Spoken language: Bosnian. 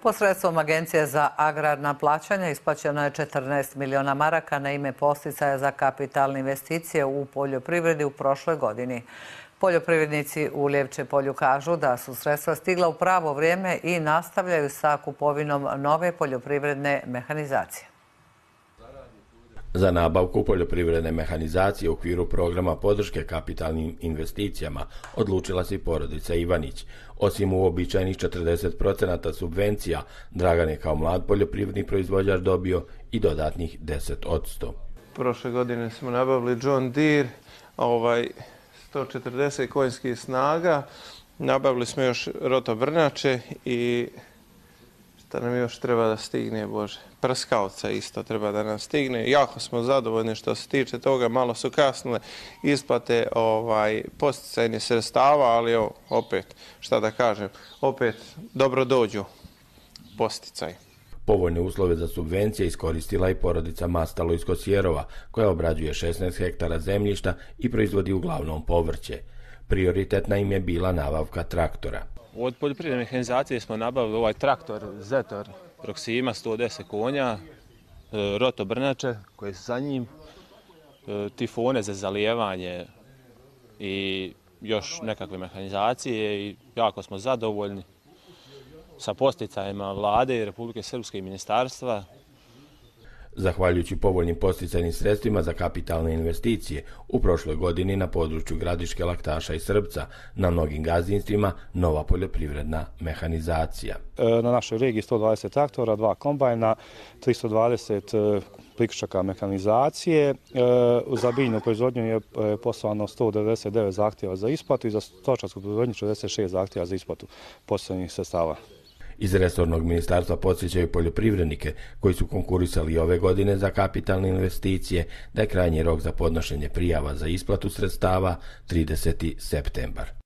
Posredstvom Agencije za agrarna plaćanja isplaćeno je 14 miliona maraka na ime podsticaja za kapitalne investicije u poljoprivredi u prošloj godini. Poljoprivrednici u Ljevče polju kažu da su sredstva stigla u pravo vrijeme i nastavljaju sa kupovinom nove poljoprivredne mehanizacije. Za nabavku poljoprivredne mehanizacije u okviru programa podrške kapitalnim investicijama odlučila se i porodica Ivanić. Osim uobičajenih 40% subvencija, Dragan je kao mlad poljoprivredni proizvođač dobio i dodatnih 10%. Prošle godine smo nabavili John Deere, 140 konjskih snaga, nabavili smo još rotobrnače i šta nam još treba da stigne, Bože, prskavca isto treba da nam stigne. Jako smo zadovoljni što se tiče toga, malo su kasnile isplate podsticajnih sredstava, ali opet, šta da kažem, opet dobro dođu podsticaj. Povoljne uslove za subvencije iskoristila i porodica Mastalo iz Kosjerova, koja obrađuje 16 hektara zemljišta i proizvodi uglavnom povrće. Prioritetna im je bila nabavka traktora. Od poljoprivredne mehanizacije smo nabavili ovaj traktor Zetor Proxima 110 konja, rotobrnače koje su za njim, tifone za zalijevanje i još nekakve mehanizacije i jako smo zadovoljni sa podsticajima Vlade i Republike Srpske i ministarstva. Zahvaljujući povoljnim podsticajnim sredstvima za kapitalne investicije, u prošloj godini na području Gradiške, Laktaša i Srbca na mnogim gazdinstvima nova poljoprivredna mehanizacija. Na našoj regiji 120 traktora, 2 kombajna, 320 priključaka mehanizacije. Za biljnu proizvodnju je poslano 199 zahtjeva za isplatu i za stočarsku proizvodnju 46 zahtjeva za isplatu podsticajnih sredstava. Iz resornog ministarstva podsjećaju poljoprivrednike koji su konkurisali ove godine za kapitalne investicije da je krajnji rok za podnošenje prijava za isplatu sredstava 30. septembar.